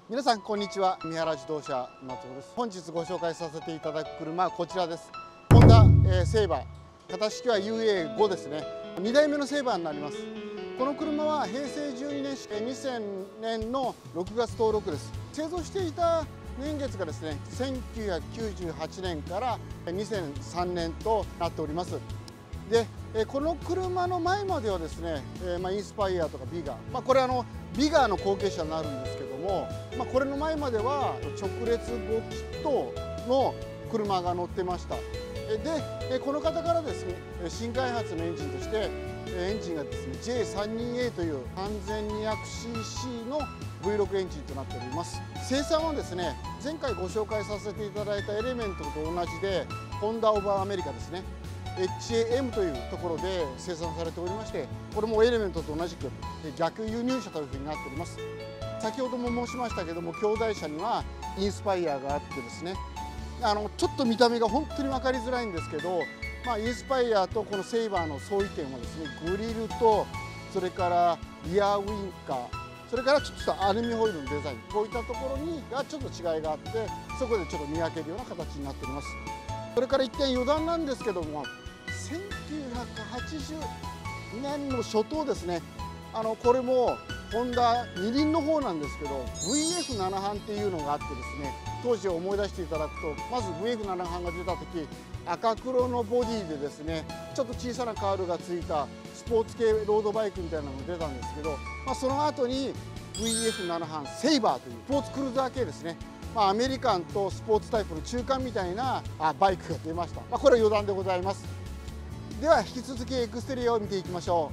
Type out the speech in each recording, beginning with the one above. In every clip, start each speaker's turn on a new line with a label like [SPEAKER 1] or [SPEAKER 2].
[SPEAKER 1] 皆さんこんにちは。三原自動車松尾です。本日ご紹介させていただく車はこちらです。ホンダ、セイバー、型式は UA5 ですね。2代目のセイバーになります。この車は平成12年2000年の6月登録です。製造していた年月がですね1998年から2003年となっております。でこの車の前まではですね、インスパイアとかビガー、これビガーの後継者になるんですけども、これの前までは直列5気筒の車が乗ってました。でこの方からですね新開発のエンジンとしてエンジンがですね J32A という 3200cc の V6 エンジンとなっております。生産はですね前回ご紹介させていただいたエレメントと同じでホンダ・オブ・アメリカですね HAM というところで生産されておりまして、これもエレメントと同じく逆輸入車というふうになっております。先ほども申しましたけども、兄弟車にはインスパイアがあってですね、ちょっと見た目が本当に分かりづらいんですけど、インスパイアとこのセイバーの相違点はですね、グリルとそれからリアウインカー、それからちょっとアルミホイルのデザイン、こういったところにがちょっと違いがあって、そこでちょっと見分けるような形になっております。それから一点余談なんですけども、1980年の初頭ですね、これもホンダ二輪の方なんですけど VF7 班っていうのがあってですね、当時を思い出していただくと、まず VF7 班が出た時赤黒のボディでですねちょっと小さなカールがついたスポーツ系ロードバイクみたいなのが出たんですけど、その後に VF7 班セイバーというスポーツクルーザー系ですね、アメリカンとスポーツタイプの中間みたいなバイクが出ました。これは余談でございます。では引き続きエクステリアを見ていきましょ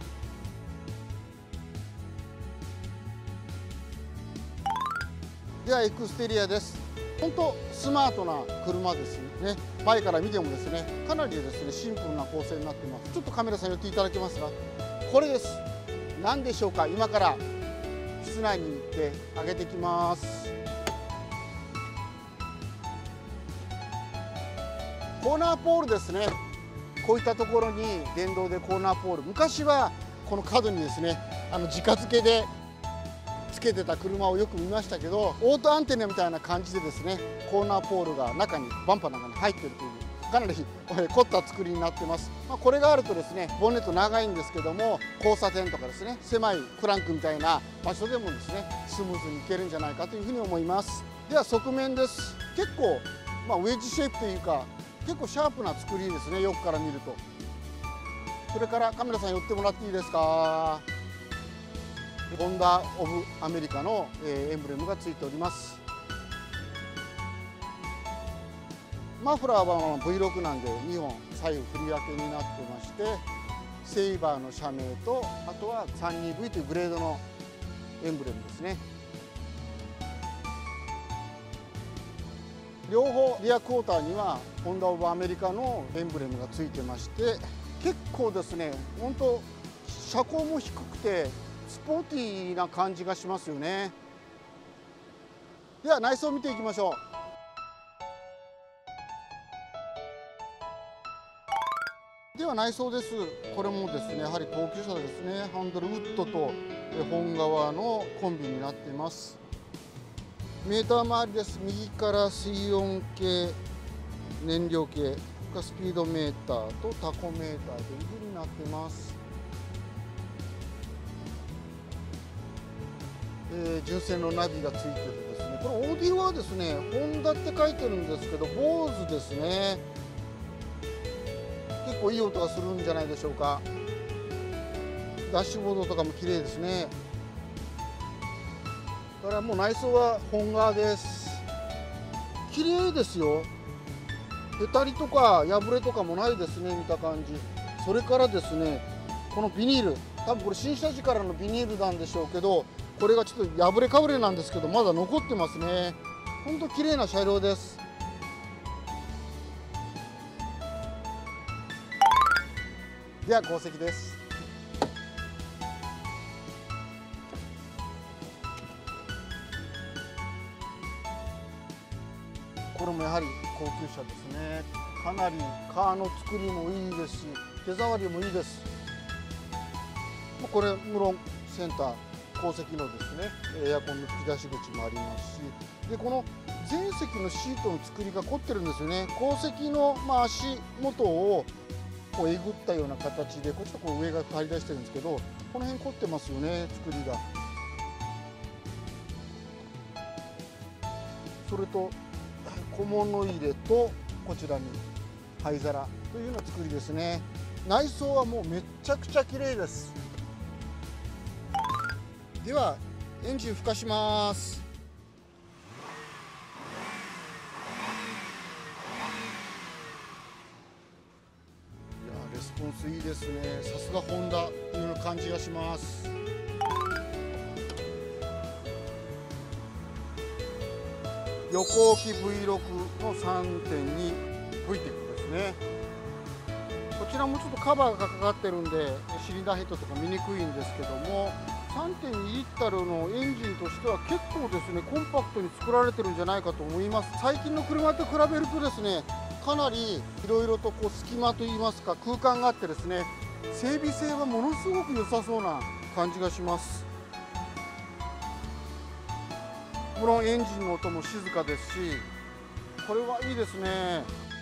[SPEAKER 1] う。ではエクステリアです。本当スマートな車ですね。前から見てもですねかなりですねシンプルな構成になってます。ちょっとカメラさん寄っていただけますか。これです。何でしょうか。今から室内に行ってあげてきます。コーナーポールですね。こういったところに電動でコーナーポール、昔はこの角にですね直付けでつけてた車をよく見ましたけど、オートアンテナみたいな感じでですねコーナーポールが中にバンパーの中に入ってるというかなり凝った作りになってます。これがあるとですねボンネット長いんですけども、交差点とかですね狭いクランクみたいな場所でもですねスムーズに行けるんじゃないかというふうに思います。では側面です。結構ウェッジシェイプというか結構シャープな作りですね、横から見ると。それからカメラさん寄ってもらっていいですか。ホンダ・オブ・アメリカのエンブレムがついております。マフラーは V6 なんで2本左右振り分けになってまして、セイバーの社名とあとは 32V というグレードのエンブレムですね。両方リアクォーターにはホンダ・オブ・アメリカのエンブレムがついてまして、結構ですね本当車高も低くてスポーティーな感じがしますよね。では内装を見ていきましょう。では内装です。これもですねやはり高級車ですね。ハンドルウッドと本革のコンビになっています。メーター周りです。右から水温計、燃料計、スピードメーターとタコメーターというふうになっています。純正のナビがついてるんですね。これオーディオはですねホンダって書いてるんですけどボーズですね。結構いい音がするんじゃないでしょうか。ダッシュボードとかも綺麗ですね。だからもう内装は本革です。綺麗ですよ。へたりとか破れとかもないですね、見た感じ。それからですねこのビニール、多分これ新車時からのビニールなんでしょうけど、これがちょっと破れかぶれなんですけどまだ残ってますね。ほんと綺麗な車両です。では後席です。これもやはり高級車ですね。かなりカーの作りもいいですし手触りもいいです。これ無論センター後席のですねエアコンの吹き出し口もありますし、でこの前席のシートの作りが凝ってるんですよね。後席の足元をこうえぐったような形で、こっちとこう上が張り出してるんですけど、この辺凝ってますよね、作りが。それと小物入れとこちらに灰皿というような作りですね。内装はもうめっちゃくちゃ綺麗です。ではエンジンふかします。いやレスポンスいいですね。さすがホンダというような感じがします。横置き V6 の 3.2 VTEC ですね。こちらもちょっとカバーがかかってるんでシリンダーヘッドとか見にくいんですけども、 3.2 リッタルのエンジンとしては結構ですねコンパクトに作られてるんじゃないかと思います。最近の車と比べるとですね、かなりいろいろとこう隙間といいますか空間があってですね、整備性はものすごく良さそうな感じがします。もちろんエンジンの音も静かですし、これはいいですね。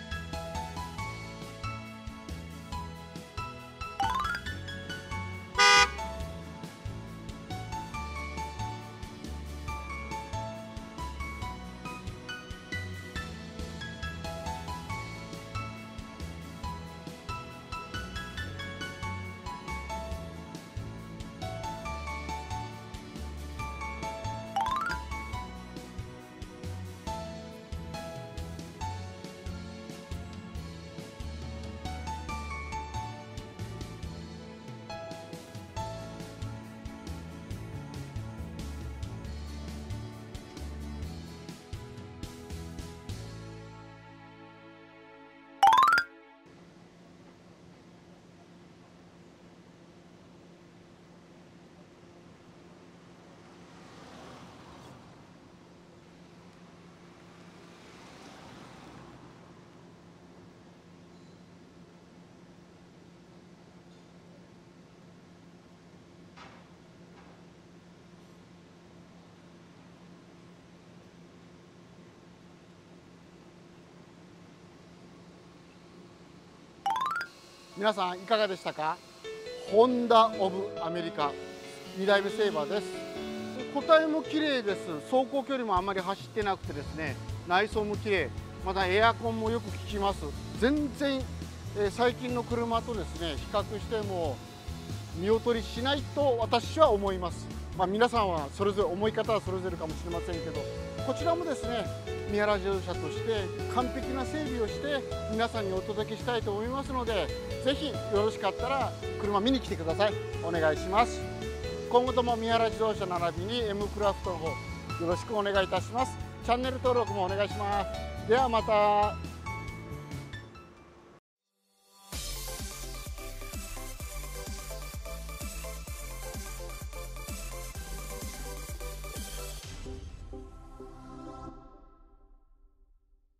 [SPEAKER 1] 皆さんいかがでしたか。ホンダ・オブ・アメリカ2代目セイバーです。個体も綺麗です。走行距離もあんまり走ってなくてですね、内装も綺麗、またエアコンもよく効きます。全然、最近の車とですね比較しても見劣りしないと私は思います。皆さんはそれぞれ思い方はそれぞれかもしれませんけど、こちらもですね三原自動車として完璧な整備をして皆さんにお届けしたいと思いますので、ぜひよろしかったら車見に来てください。お願いします。今後とも三原自動車並びに M クラフトの方よろしくお願いいたします。チャンネル登録もお願いします。ではまた。